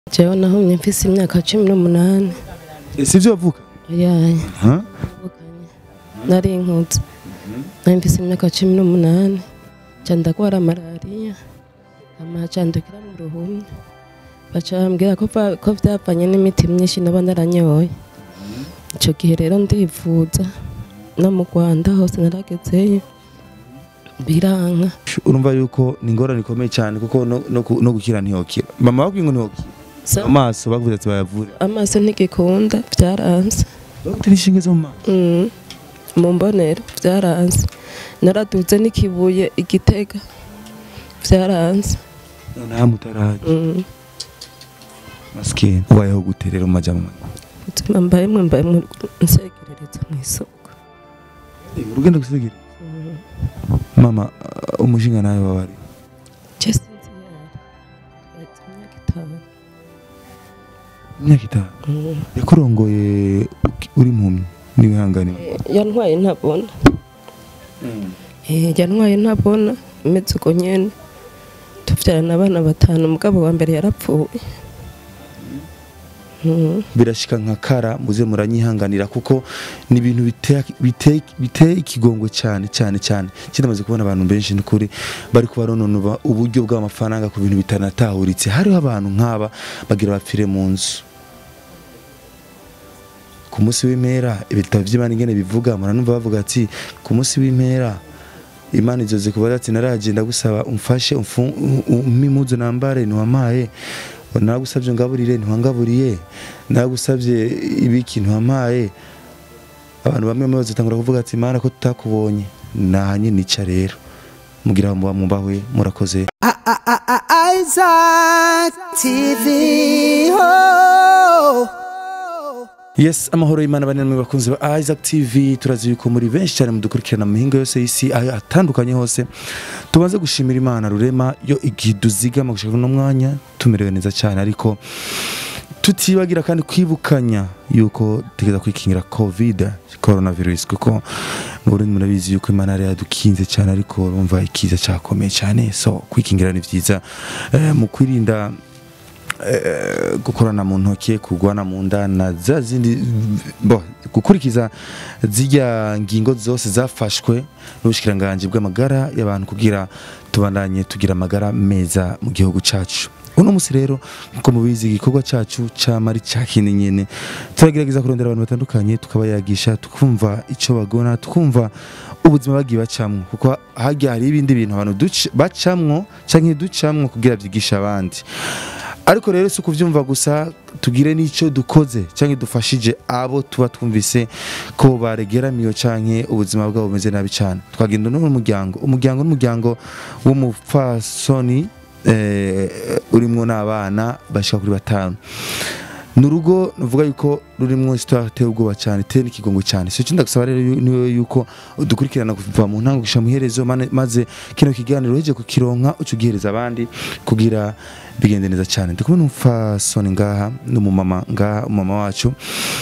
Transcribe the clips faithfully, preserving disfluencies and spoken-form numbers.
Jewe nahumye mfise imyaka cumi n'umunani. Sivyo wavuka? Yaye. Ha? Nari inkutse. Nari mfise imyaka cumi n'umunani. Ca ndagwara malaria. Hama ca ndukira mu ruhumye. Baca bambwira ko ko vyavanye n'imiti myinshi naba naranyoye. Ico gihe rero ndivuza no mu Rwanda hose naragezeyo. Biranka. Urumva yuko ni ingorane ikomeye cyane kuko no, no, no gukira ntiyokira. Mama bakwiye ngo ntiyokira. So, amaso bavuze ati bayavura. Amaso ntigikunda vyaranze. Bagutera inshinge zo mu maso. Mm. Mu mbonero vyaranze. Naraduze n'ikibuye Igitega vyaranze. Nta mutaraje. Mm. Maskini ubayeho guterera mu majamwe. Utuma mbaye mwe mbaye mu nsegerereza mu isoko. Eh urugendo gusegerera. Mm. Mama umushinga nayo wabari. Just Imyaka itanu. Yakurongoye uri impumyi niwihangane. Yantwaye ntabona. Eh yantwaye ntabona imeze uko nyene. Tuvyarana abana batanu mugabo wa mbere yarapfuye. Birashika nka kara muze muranyihanganira kuko ni ibintu biteye biteye biteye ikigongo cyane cyane cyane kinamaze kubona abantu benshi n'ukuri bari kubarononova uburyo bw'amafaranga ku bintu bitanatahuritse hariho abantu nk'aba bagira bapfire mu nzu ku munsi w'impera ibitabo by'Imana ingene bivuga muranumva bavuga ati ku munsi w'impera Imana izoze kubaza ati naragenda gusaba umfashe umpimuzo nambare ntiwamaye nagusabye ngaburire ntiwangaburiye nagusabye ibiki ntiwamaye abantu bamwe bamaze tangura kuvuga ati Imana ko tutakubonye nahanye nica rero mugira ngo bamubahwe murakoze. Isaac T V ho Yes, amahoro y'Imana bane namwe bakunze ba Isaac T V turazi yuko muri benshi cyane mudukurikirana mu mihingo yose y'isi atandukanye hose tubanze gushimira Imana rurema yo igiduzigama gushaka no mwanya tumerewe neza cyane ariko tutibagira kandi kwibukanya yuko tegeza kwikingira covid coronavirus kuko muri murabizi yuko Imana yari yadukinze cyane ariko urumva ikiza cyakomeye cyane so kwikingira ni vyiza eh, mu kwirinda gukorana mu ntoke kugwana mu nda na za zindi bo gukurikiza zijya ngingo zose zafashwe n'ubushikiranganje bw'amagara y'abantu kugira tubandanye tugira amagara meza mu gihugu cacu. Uno musi rero nko mubizi igikorwa cacu camari cakini nyene turagerageza kurondera abantu batandukanye tukabayagisha tukumva ico bagona tukumva ubuzima bagiye bacamwe kuko hajya hari ibindi bintu abantu bacamwe canke ducamwe kugira byigisha abandi. Ariko rero suko vyumva gusa tugire nico dukoze canke dufashije abo tuba twumvise ko baregeramiyo canke ubuzima bwabo bumeze nabi cyane twagenda no mu muryango umuryango n'umuryango w'umupfasoni eh urimwo n'abana bashika kuri batanu nurugo nuvuga yuko rurimwo histoire te ubwoba cyane te n'ikigongo cyane so cinda gusaba rero niwe yuko dukurikirana kuva mu ntango gusha muherezo maze kino kiganiro heje kukironka ucugihereza abandi kugira bigende neza cyane ndikumwe n'umfasoni ngaha n'umumama ngaha umama wacu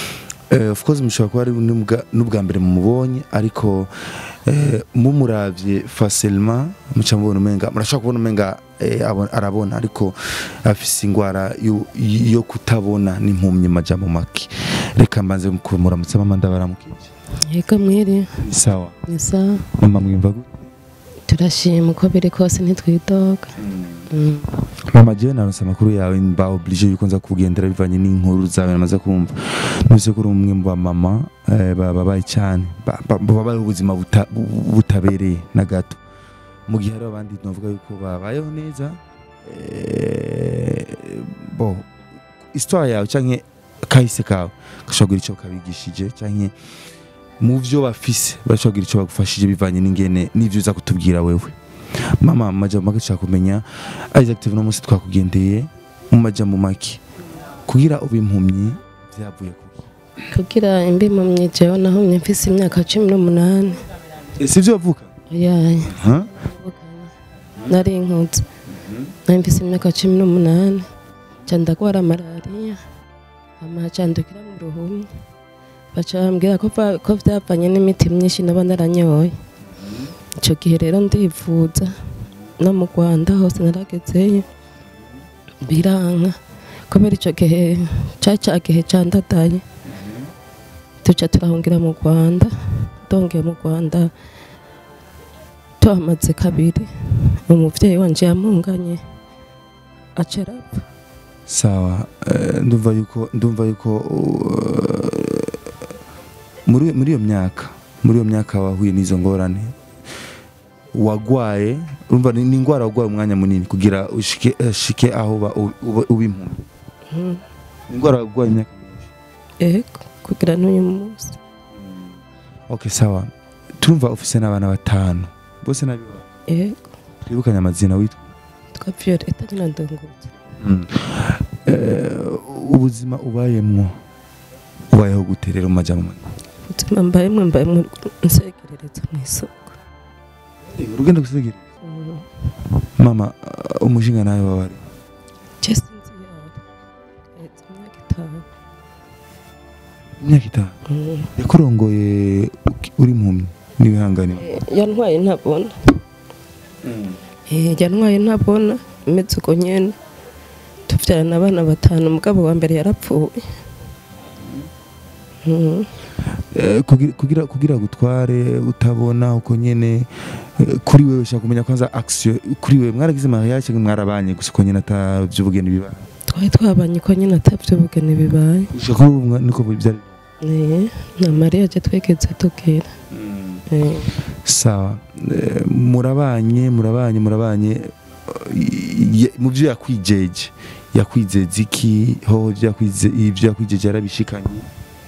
eh of course mushobora kuba ari n'ubwa mbere mu mubonye ariko eh mumuravye facilement muca mubona umenga murashaka kubona umenga eh, arabona ariko afise ingwara yo kutabona n'impumyi majambo make reka mbanze kumuramutsa mama ndabaramukije. Yego mwiri sawa ni sawa mama mwimva gute? Turashima uko biri kose ntitwidoga. Mm. Mama je naronse amakuru yawe mba oblige yuko nza kugendera bivanye n'inkuru zawe namaze kumva nuse kuri umwe mu mama eh, babaye cyane babaye ubuzima butabereye na gato mu gihe hari abandi novuga yuko babayeho neza eh, bo histoire yawe canke kahise kawe gashobora ico kabigishije canke mu byo bafise bashobora ico bagufashije bivanye n'ingene n'ivyo uza kutubwira wewe. Mama majambo make cyakumenya Isaac T V no musi twakugendeye mu majambo make kugira ubimpumyi byavuye kuki kugira imbimpumyi jewe nahumye mfise imyaka cumi n'umunani. Sivyo wavuka? Yaye. Ha? Nari inkutse. Nari mfise imyaka cumi n'umunani. Ca ndagwara malaria. Hama ca ndukira mu ruhumye. Baca bambwira ko ko vyavanye n'imiti myinshi naba naranyoye. Ico gihe rero ndivuza no mu Rwanda hose naragezeyo biranka kubera icyo gihe cya cya gihe cyandadaye tuca turahungira mu Rwanda dongeye mu Rwanda tuhamaze kabiri umuvyeyi wanje yamunganye acerapfa. Sawa, eh, ndumva yuko ndumva yuko uh, muri muri iyo myaka muri iyo myaka wahuye n'izo ngorane wagwaye, urumva ni ingwara wagwaye umwanya munini kugira ushike shike aho ubimpumye. Mm. Ingwara wagwaye imyaka Ego kugira n'uyu munsi. Okay, sawa. Turumva ufise n'abana batanu. Bose nabiba. Ego. Twibukanye amazina witwa twa Violeta nyina ndongutse. Mm. Eh, ubuzima ubayemwo ubayeho guterera umaja mu ubuzima mbayemwo mbayemwo nsegerereza mu isoko. Urugendo gusegereza. Mm. Mama, uh, umushinga nawe wabari Je sinzi yari. Etse imyaka itanu. imyaka itanu. Mm. Yakurongoye uri impumyi n'ibihangane. Yantwaye ntabona. Mm. Eh, yantwaye ntabona imeze uko nyene. Tuvyarana abana batanu umugabo wa mbere yarapfuye. Mm. Eh, kugira kugira kugira gutware utabona uko nyene, eh, kuri wewe ushaka kumenya kwanza action kuri wewe mwaragize mariage mwarabanye gusa uko nyene atavyubugeni biba. Twari twabanye uko nyene atavyubugeni bibaye. Ushaka niko byari. Eh, na mariage twegeze tugira. Mm. Eh. Sawa, eh, murabanye murabanye murabanye mu byo yakwijeje yakwizeze iki ho yakwize ibyo yakwijeje yarabishikanye.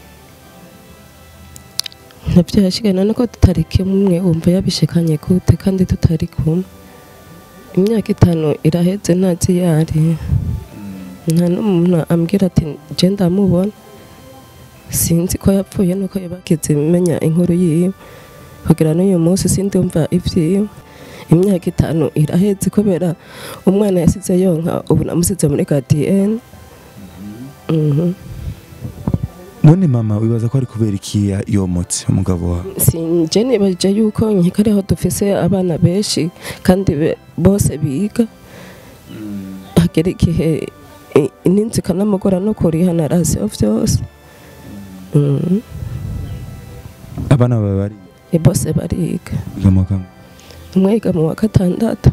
Navyo yashikana nuko tutari kimwe umva yabishikanye gute kandi tutari kumwe. Imyaka itanu iraheze ntazi yari. Nta n'umuntu ambwira ati je ndamubona. Sinzi ko yapfuye nuko yabakize menya inkuru yiwe. Kugira n'uyu munsi sindumva ivyiwe. Imyaka itanu iraheze kubera umwana yasize yonka ubu namusize muri gardien. Mhm. None mama wibaza ko ari kubera iki yomotse umugabo wawe? Sinje nibaje yuko nkikareho dufise abana benshi kandi bose biga. Hagera igihe ininzi kanamugora no kurihana rasiyo vyose. Mhm. Abana bawe bari bose bariga. Bigamakamo. Umwe yiga mu wa gatandatu.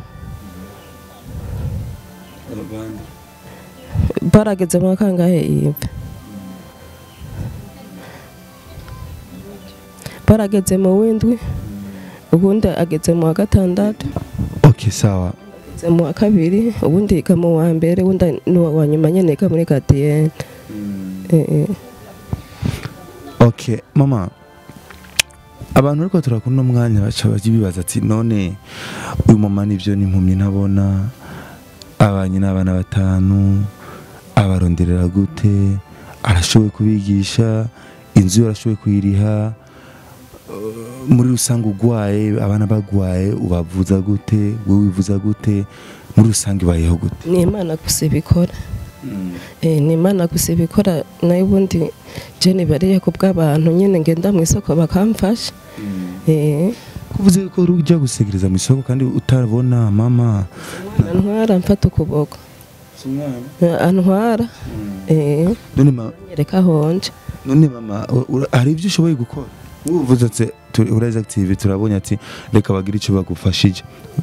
Barageze mu kangahe yive. Barageze mu windwi. Ubundi ageze mu wa gatandatu. Okay, sawa. Ageze mu wa kabiri, ubundi yiga mu wa mbere, ubundi ni wa nyuma nyene yiga muri gardien. Eh eh. Okay, mama. Abantu ariko turakunda umwanya baca bagibibaza ati none uyu mama nivyo n'impumyi ntabona abanye n'abana batanu abaronderera gute arashoboye kubigisha inzu yarashoboye kuyiriha uh, muri rusange ugwaye abana bagwaye ubavuza gute wewe wivuza gute muri rusange bayeho gute? Ni Imana gusa bikora. Mm. Eh, ni Imana gusa bikora nayo ubundi je nibariye ko bw'abantu nyene ngenda mu isoko bakamfasha. Mm. Eh, kuvuze ko rujya gusegereza mu isoko kandi utabona mama ntwara mfata ukuboko. Sumwana. Antwara. Mm. Eh, none mama yereka honje. None mama hari ibyo ushoboye gukora? Uvuze ati uraza active turabonye ati reka bagira ico bagufashije.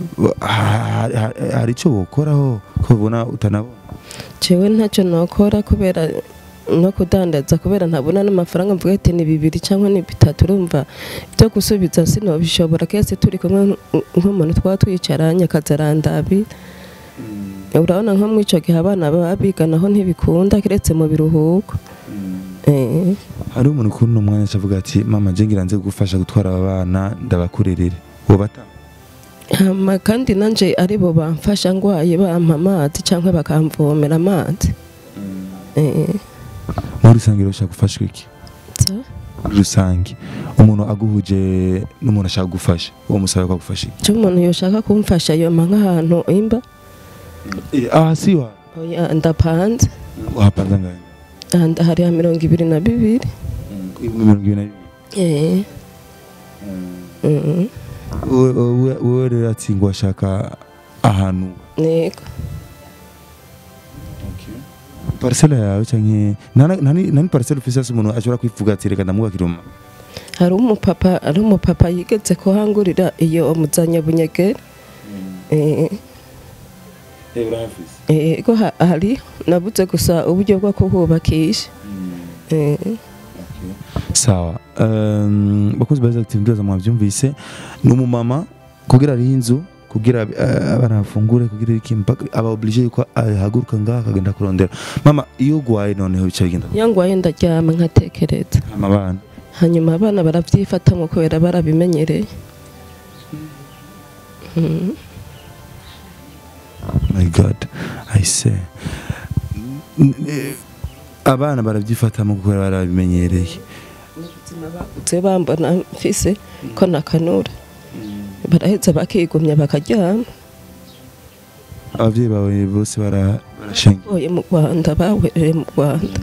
Hari ico bokoraho ko ubona utanabona? Jewe ntacyo nokora kubera no kudandaza kubera ntabona n'amafaranga mvuga ati ni bibiri cyangwa ni bitatu urumva byo gusubiza sino bishobora kese turi kumwe nk'umuntu twa twicaranye akazarandabi. Mm. Urabona nko mu ico gihe abana babiganaho ntibikunda kiretse mu biruhuko. Mm. Eh. Hari umuntu kuno umwanya avuga ati mama je ngira nze gufasha gutwara abana ndabakurerere. Wo bata Hama kandi nanje ari bo bamfasha ngwaye bampa amazi cyangwa bakamvomera amazi. Mm. Eh. Muri sangiro ushaka gufashwa iki? Za? Muri rusange umuntu aguhuje n'umuntu ashaka gufasha uwo musaba ko gufasha iki? Cyo umuntu yoshaka kumfasha yo manka ahantu imba. Eh, ah siwa. Oya ndapanze. Wapanza ngaye? Anda hari ya mirongo ibiri na bibiri. mirongo ibiri na bibiri. Eh. Mm. Uwe uwe rero ati ngo ashaka ahantu. Nego. Okay. parcelle yawe canke nani nani nani parcelle ufise ase umuntu ashobora kwivuga ati reka ndamwubakira umama hari umupapa ari umupapa yigeze kuhangurira iyo muzanya bunyegera eh eh urahafise eh ko hari nabuze gusa uburyo bwo kuhubakisha eh sawa um bakozi baza active ndoza mwavyumvise n'umumama kugira ari inzu kugira abana bafungure kugira ikimpa aba oblige yuko ahaguruka ngaha akagenda kurondera mama iyo gwaye noneho bica bigenda iyo ngwaye ndaryama nkatekereza amabana hanyuma abana baravyifata mu kubera barabimenyereye my god I say abana baravyifata mu kubera barabimenyereye ubuzima bakutse bambona mfise ko nakanura baraheza bakigumya bakaryama abavyeyi bawe bose barashengiye mu Rwanda bawereye mu Rwanda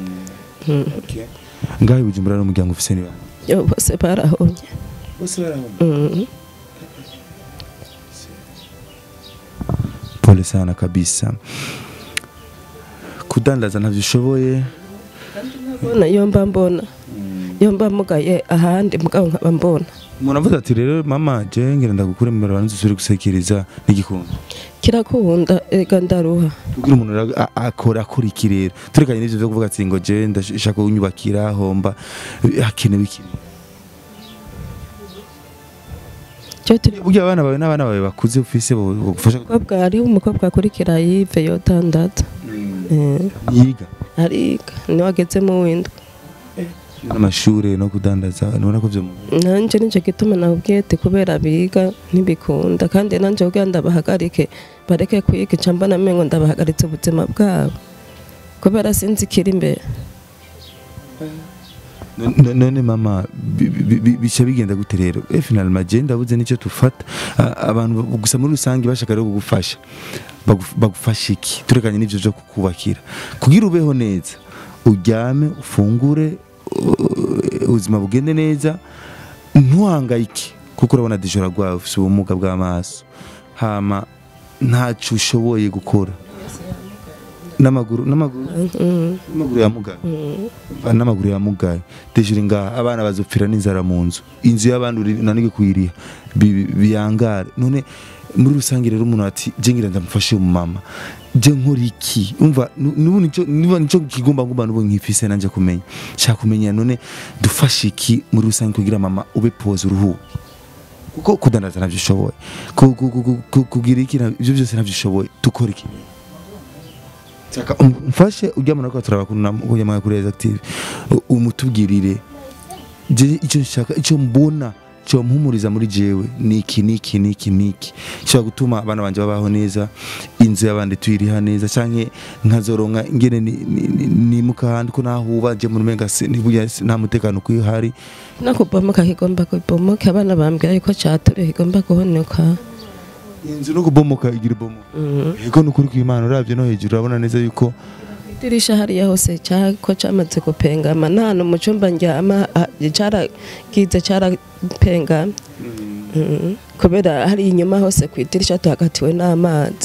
ngaho Bujumbura n'umuryango ufise ni yo bose barahonye bose barahonye pole sana kabisa kudandaza ntavyishoboye mbona yo mba mbona yo mba mugaye ahandi mugabo nkaba mbona umuntu avuze ati rero mama je ngira ndagukure mu barabara nzusubire gusekeriza n'igikunda kirakunda ega ndaruha kugira umuntu akora akora iki rero turekanye n'ivyo byo kuvuga ati ngo je ndashaka kunyubakira homba hakenewe iki cyo turi burya abana bawe n'abana bawe bakuze ufise bogufasha umukobwa ari umukobwa akurikira yive yotandatu eh yiga ariga ni wageze mu windwa n'amashure no kudandaza nubona ko byo nanje nije gituma nabwete kubera biga ntibikunda kandi nanje kugira ndabahagarike bareke kwiga camba namengo ndabahagaritse ubuzima bwabo kubera sinzi kiri imbere none mama bica bigenda gute rero e finalement je ndabuze nicyo tufata abantu gusa muri rusangi bashaka rero kugufasha bagufasha iki turekanye n'ivyo byo kukubakira kugira ubeho neza uryame ufungure ubuzima bugende neza ntuhangayike kuko urabona dijora gwawe ufite ubumuga bw'amaso hama ntacu ushoboye gukora n'amaguru n'amaguru n'amaguru yamugaye n'amaguru yamugaye dijora ngaha abana bazopfira n'inzara mu nzu inzu y'abandi nanige kuyiriha biyangare none muri rusange rero umuntu ati je ngira ndamufashe umama je nkora iki umva nubu nico niba nico kigomba ngumba nubu nkifise nanje kumenya sha kumenya none dufashe iki muri rusange kugira mama ube pose uruhu kuko kudandaza navyo shoboye kugira iki ivyo byose navyo shoboye dukora iki Saka umfashe ujya muri ko turabakuna kujya muri kuri active umutubwirire je ico nshaka ico mbona cyo mpumuriza muri jewe niki niki niki niki cyo gutuma abana banje babaho neza inzu y'abandi tuyiriha neza canke nkazoronka ngene ni mukahandi ko nahuba je muri menga nibuya nta mutekano kwihari nakubomoka kigomba kubomoka abana bambwiye ko cature kigomba kuhonoka inzu no kubomoka igira bomo ego nukuri kw'Imana uravye no hejuru urabona neza yuko dirisha hariya hose cyako cyamaze gupengama nano mu cyumba njyama cyara kize cyara pengama kubera hari inyuma hose ku idirisha tuhagatiwe n'amazi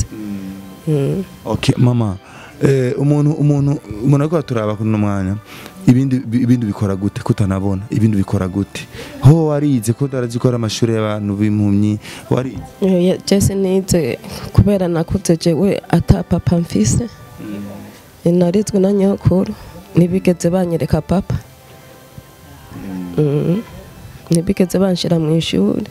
okay mama eh umuntu umuntu umuntu ako turaba kuno mwanya ibindi ibindi bikora gute kutanabona ibindi bikora gute ho warize ko darazikora amashuri y'abantu b'impumyi warize eh Jesse nize kubera nakuze jewe ata papa mfise narizwe na nyokuru nibigeze banyereka papa nibigeze banshira mu ishuri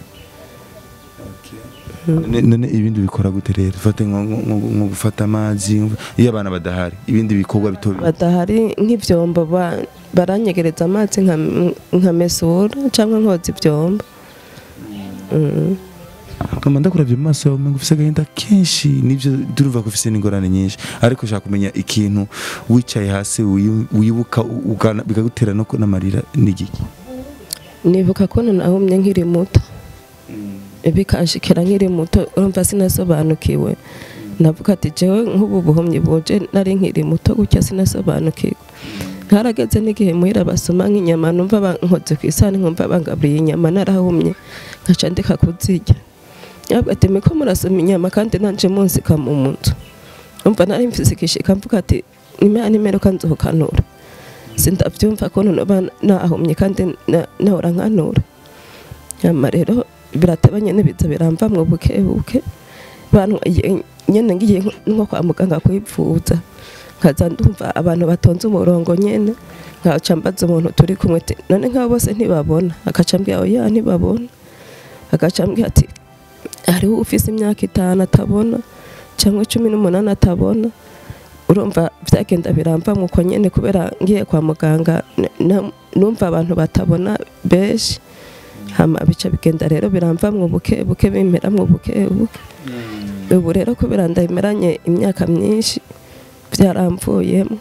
none ibindi bikora gute rero fate nko gufata amazi iyo abana badahari ibindi bikorwa bitobi badahari nk'ivyombo baranyegereza amazi nka mesura cyangwa nkoza ivyombo kama ndakuravye maso yawe ngo ufise gahinda kenshi nivyo duruva ko ufise n'ingorane nyinshi ariko ushaka kumenya ikintu wicaye hasi wibuka bikagutera no namarira n'igiki nibuka ko nahumye nkiri muto bikanshikira nkiri muto urumva sinasobanukiwe navuga ati jewe nk'ubu buhumye buje nari nkiri muto gutya sinasobanukiwe harageze n'igihe muhira basoma nk'inyama numva bankoze kwisani nkumva bangaburiye inyama narahumye nkaca ndeka kuzirya yabwo ati miko murasoma inyama kandi nanje munsi kamumuntu umva nari mfise kishika mvuga ati nimera nimero kanzokanura sindavyumva ko noba nahomye kandi nahora nkanura nyama rero birateba nyene biza biramvamwo buke buke bantu nyene ngiye nko kwa muganga kwipfuza nkaza ndumva abantu batonze umurongo nyene nkaca mbaza umuntu turi kumwe none nk'abo bose ntibabona akaca mbwira oya ntibabona agaca mbwira ati hariho ufise imyaka itanu atabona cyangwa cumi n'umunani atabona urumva byagenda biramvamwo uko nyene kubera ngiye kwa muganga numva abantu batabona benshi hama bica bigenda rero biramvamwo buke buke bimeramwo buke buke ubu rero kubera ndayimeranye imyaka myinshi byaramvuyemo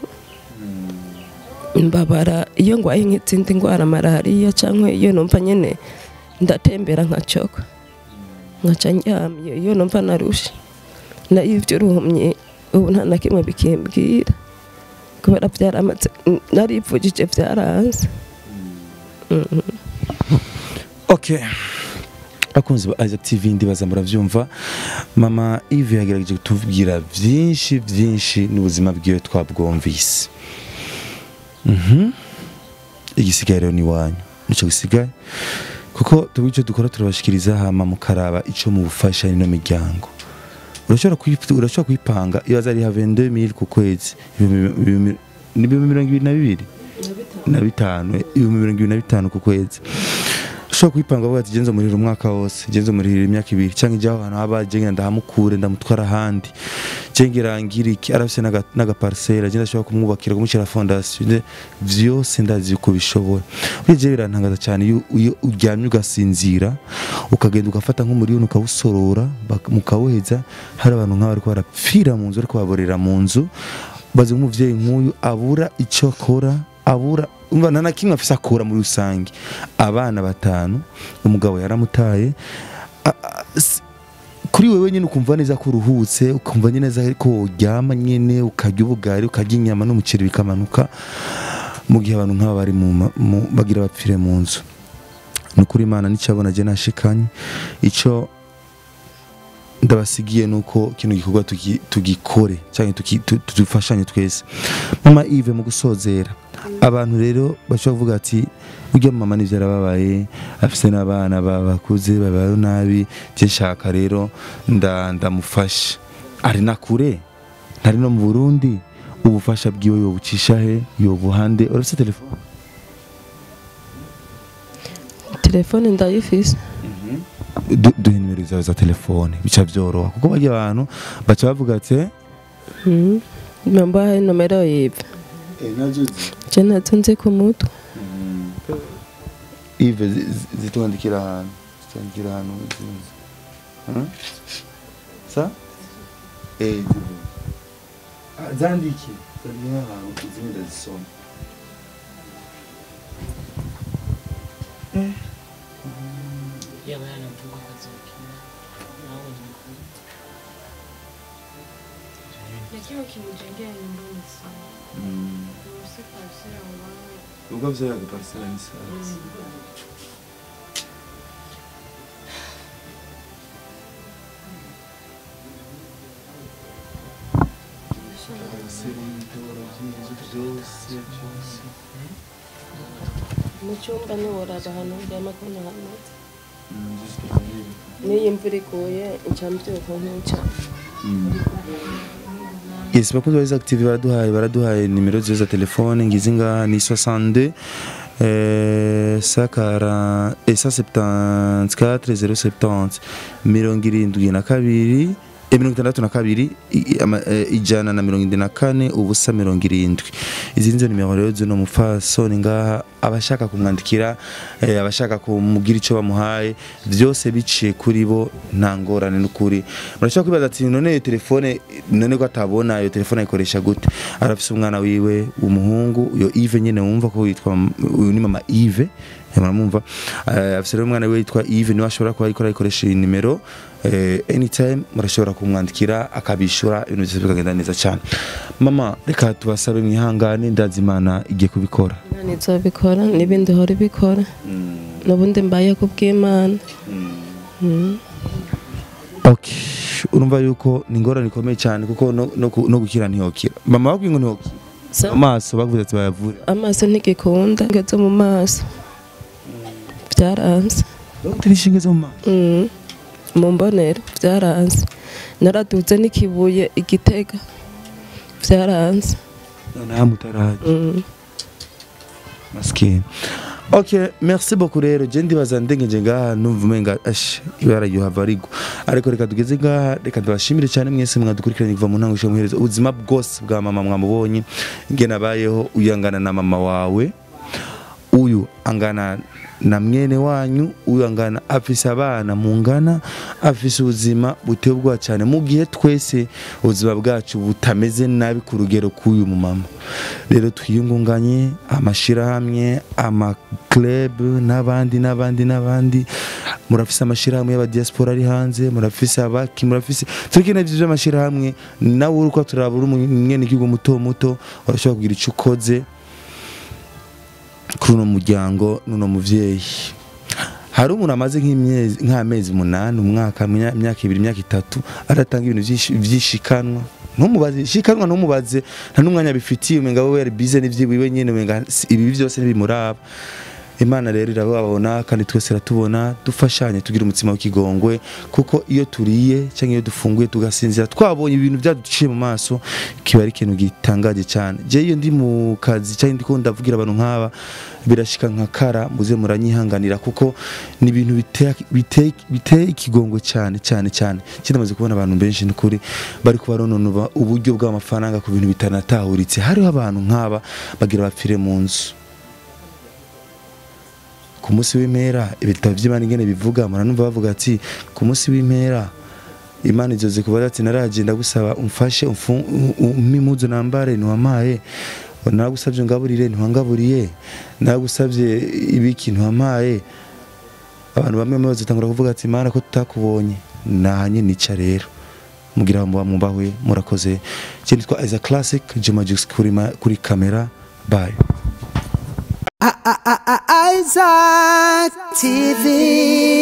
mbabara iyo ngwaye nk'izindi ndwara malariya cyangwa iyo numva nyene ndatembera nkacoka nkaca ndyamye iyo numva narushe na ivyo ruhumye ubu nta na kimwe bikimbwira kubera byaramaze narivugije byaranze. Okay, akunzi ba Isaac T V ndibaza muravyumva mama Yves yagerageje kutubwira byinshi byinshi n'ubuzima bwiwe twabwumvise. Mhm. Igisigaye rero ni wanyu nico gisigaye kuko tubico dukora turabashikiriza hama mukaraba ico mu bufasha ino miryango. Urashobora kwipfa urashobora kwipanga iyo azari ha vingt-deux mille ku kwezi ni mirongo ibiri na bibiri na bitanu mirongo ibiri na bitanu ku kwezi. Ushobora kwipanga bwa tigenzo muri umwaka wose genzo muri imyaka ibiri cyangwa ijyaho hano abaje ngenda ndahamukure ndamutwara handi cengera ngiriki arafise naga naga parcelle agenda ashobora kumwubakira kumushira fondation vyose ndazi ko bishoboye. Urije birantangaza cyane iyo uryamye ugasinzira ukagenda ugafata nk'umuriyoni ukawusorora mukawuheza hari abantu nk'abari ko barapfira mu nzu ariko baborera mu nzu baze umuvyeyi nk'uyu abura ico akora abura umva nana kimwe afisa akora muri rusange abana batanu umugabo yaramutaye kuri wewe nyine ukumva neza ko uruhutse ukumva neza ko uryama nyene ukarya ubugari ukarya inyama n'umuceri bikamanuka mu gihe abantu nk'aba bari mu bagira bapfire mu nzu nukuri Imana nicabona je nashikanye ico ndabasigiye nuko kino gikorwa tugikore cyane tudufashanye twese. Mama Yves mu gusozera abantu rero bashobora kuvuga ati ujya mama nivyo arababaye afise n'abana babakuze babaye nabi je shaka rero nda ndamufasha ari nakure ntari no mu Burundi ubufasha bwiwe yobucisha he yobuhande urafise telefone telefone ndayifise duhe nimero zawe za telefone bica vyoroha kuko bajya abantu baca bavuga ati mhm mamba nomero yive eh nazo jena tunze ku mutwe Yves zitwandikira hano zitwandikira hano hm sa eh zandiki zandikira hano izindi zisoma eh ya bana mvuga kazokina nawe niko yakiwa kimujengea nyumbani sana mm usiku asira wao ubwo byo yagaparsela ni sana mucyumba ni woraba hano ryama kuna hano niyo imvura iguye icambyuka nk'icya. Yes, bakunze Isaac T V baraduhaye baraduhaye nimero za telefone ngizi ngaha ni soixante-deux euh sakara et cent soixante-quatre zéro soixante mirongo irindwi na kabiri mirongo itandatu na kabiri ijana na mirongo ine na kane ubusa mirongo irindwi. Izi nizo nimero rero zino mufasoni ngaha abashaka kumwandikira abashaka kumugira ico bamuhaye byose biciye kuri bo nta ngorane n'ukuri. Murashaka kwibaza ati none telefone none ko atabona iyo telefone ayikoresha gute arafise umwana wiwe umuhungu yo Yves nyene wumva ko yitwa ni mama Yves muramumva afise umwana we yitwa Yves ni washobora kuba ariko ayikoresha nimero anytime murashobora kumwandikira akabishura ibintu byose bikagenda neza cyane. Mama reka tubasabe mwihangane ndazimana igiye kubikora nizo bikora nibindi hori bikora nubundi mbaye kubw'Imana. Okay urumva yuko ni ngorane ikomeye cyane kuko no gukira ntiyokira mama wabwiye ngo ntiyokira Sa- amaso bavuze ati bayavure amaso ntigikunda ngeze mu maso byaranze bagutera inshinge zo mu maso Mm. mu mbonero byaranze naraduze n'ikibuye igitega byaranze nta mutaraje Mm. maskini. Ok, merci beaucoup rero je ndibaza ndengeje ngaha numva umenga ash ibara yuhava arigo ariko reka tugeze ngaha reka ndabashimire cyane mwese mwadukurikiranye kuva mu ntango muherezo ubuzima bwose bwa mama mwamubonye nge nabayeho uyangana na mama wawe uyu angana na mwene wanyu uyu angana afise abana mungana afise ubuzima butebwa cyane mu gihe twese ubuzima bwacu butameze nabi ku rugero k'uyu mu mama rero twiyungunganye amashirahamwe ama club n'abandi n'abandi n'abandi murafise amashirahamwe y'aba diaspora ari hanze murafise abaki murafise turikene ivyo amashirahamwe nawe uruko turabura umwene igihugu muto muto urashobora kugira ico ukoze kuri uno muryango n'uno muvyeyi hari umuntu amaze nk'imyezi nk'amezi munani umwaka imyaka ibiri imyaka itatu aratanga ibintu vyishikanwa ntumubaze shikanwa ntumubaze nta n'umwanya bifitiye umenga we yari busy n'ivyiwe nyene umenga ibi byose ntibimuraba Imana rero irababona kandi twese ratubona dufashanye tugira umutsima w'ikigongwe kuko iyo turiye cyangwa iyo dufunguye tugasinzira twabonye ibintu byaduciye mu maso kiba ari ikintu gitangaje cyane je iyo ndi mu kazi cyangwa ndiko ndavugira abantu nk'aba birashika nka kara muze muranyihanganira kuko ni ibintu biteye biteye biteye ikigongwe cyane cyane cyane kindamaze kubona abantu benshi n'ukuri bari kubarononova uburyo bw'amafaranga ku bintu bitanatahuritse hariho abantu nk'aba bagira bapfire mu nzu ku munsi w'impera ibitabo by'Imana ingene bivuga muranumva bavuga ati ku munsi w'impera Imana izoze kubaza ati naraje ndagusaba umfashe umpimuzo nambare ntiwamaye nagusabye ngaburire ntiwangaburiye nagusabye ibiki ntiwamaye abantu bamwe bazitangura kuvuga ati Imana ko tutakubonye nahanye nica rero mugira ngo mwambahwe murakoze kindi twa as a classic Juma Jux kuri kuri kamera bye Isaac T V.